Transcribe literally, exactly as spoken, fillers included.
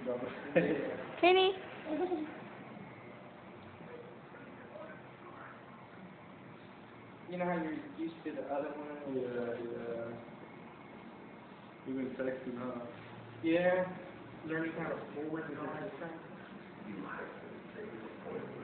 Kenny. You know how you're used to the other one? Yeah, yeah. You've been texting, huh? Yeah. Learning how to forward and all that stuff.